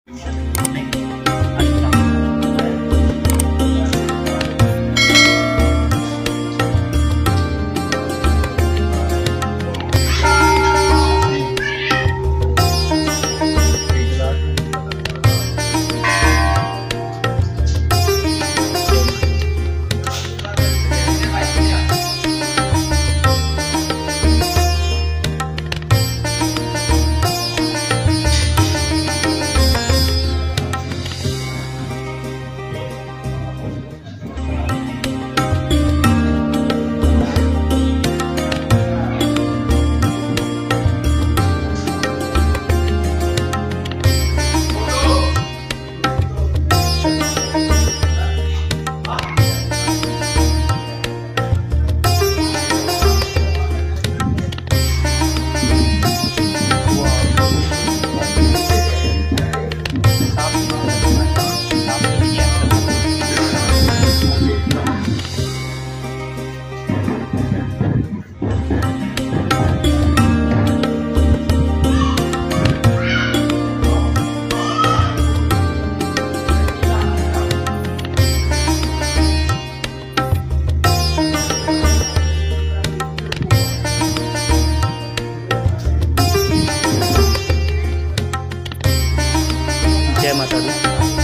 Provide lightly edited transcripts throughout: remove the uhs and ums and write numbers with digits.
जय माता दी।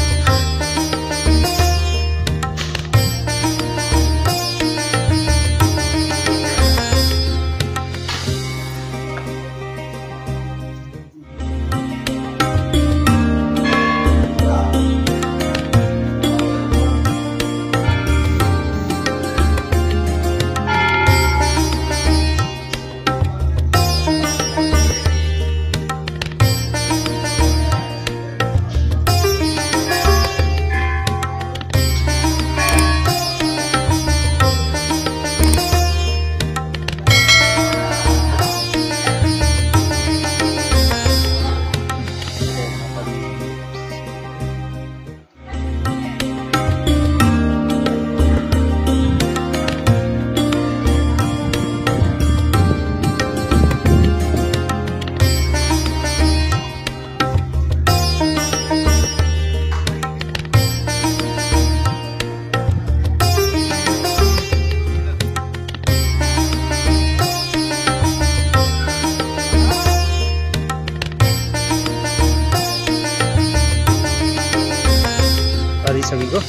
सभी को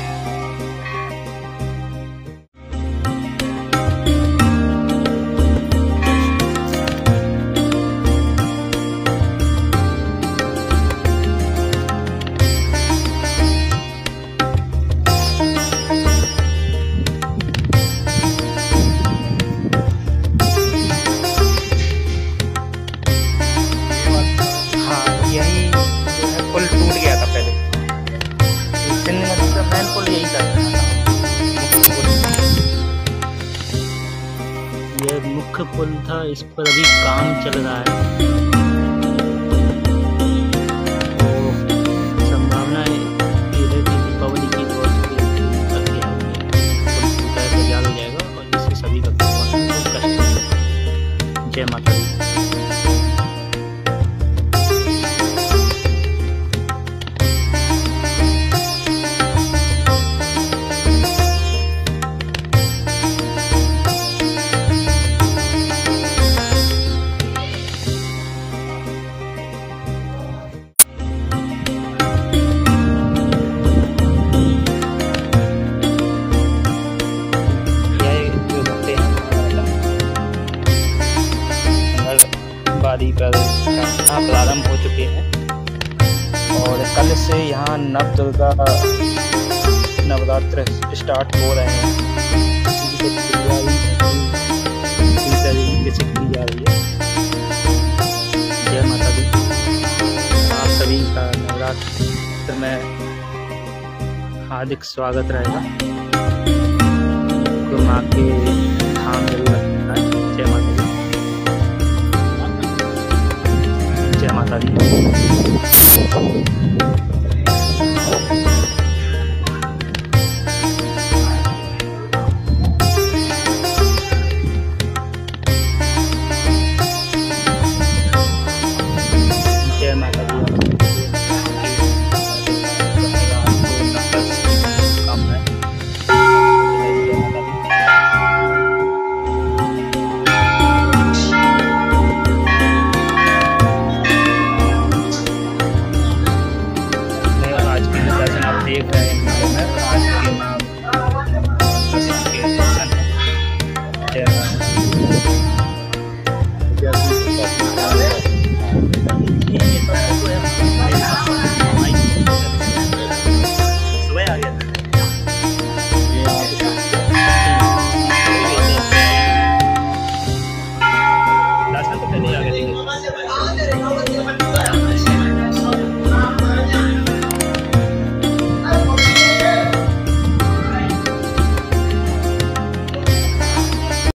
मुख्य पुल था, इस पर अभी काम चल रहा है। तो संभावना है कि दीपावली की रोज तक पुल तैयार हो जाएगा और जिससे सभी का कष्ट। जय माता दी। पर प्रारंभ हो चुके हैं और कल से यहाँ नवदुर्गा नवरात्र स्टार्ट हो रहे हैं। इसी तरीके से की जा रही है। जय माता दी। आप सभी का नवरात्र में हार्दिक स्वागत रहेगा। तो माँ के धाम जरूर रखना है। जय माता दी। जय माता दी।